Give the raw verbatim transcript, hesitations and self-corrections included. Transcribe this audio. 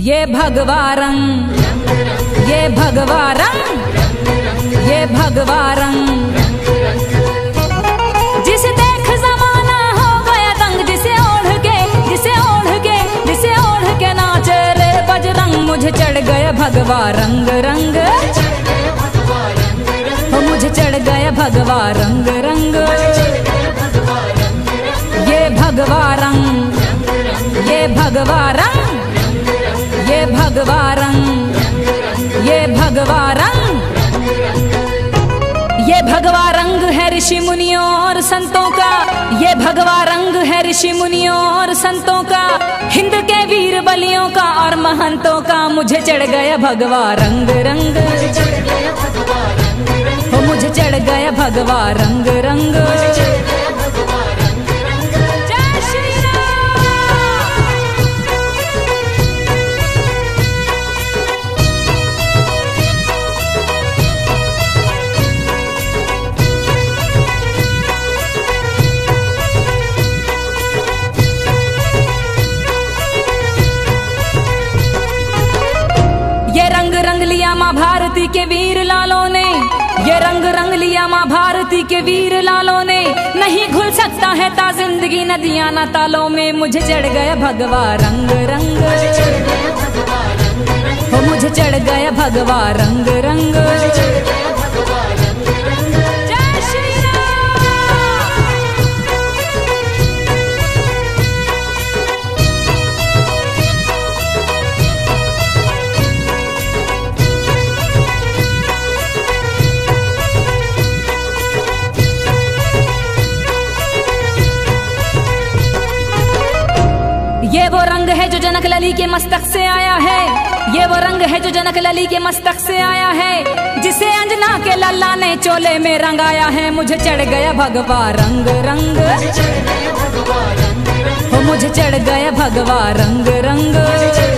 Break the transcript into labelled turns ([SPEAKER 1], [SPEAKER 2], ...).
[SPEAKER 1] ये भगवा रंग, ये भगवा रंग, ये भगवा रंग, जिसे देख जमाना हो गया दंग, जिसे ओढ़ के, जिसे ओढ़ के, जिसे ओढ़ के नाचे रे बजरंग। मुझे चढ़ गया भगवा रंग रंग, हो मुझे चढ़ गया भगवा रंग रंग। ये भगवा रंग, ये भगवा रंग, ये भगवा रंग, ये भगवा रंग, ये भगवा रंग है ऋषि मुनियों और संतों का, ये भगवा रंग है ऋषि मुनियों और संतों का, हिंद के वीर बलियों का और महंतों का। मुझे चढ़ गया भगवा रंग रंग, हो मुझे चढ़ गया भगवा रंग रंग। ये रंग रंग लिया माँ भारती के वीर लालों ने, ये रंग रंग लिया माँ भारती के वीर लालों ने, नहीं घुल सकता है ता जिंदगी नदियां ना तालों में। मुझे चढ़ गया भगवा रंग रंग, हो मुझे चढ़ गया भगवा रंग रंग। ये वो रंग है जो जनक लली के मस्तक से आया है, ये वो रंग है जो जनक लली के मस्तक से आया है, जिसे अंजना के लल्ला ने चोले में रंगाया है। मुझे चढ़ गया भगवा रंग रंग, हो मुझे चढ़ गया भगवा रंग रंग।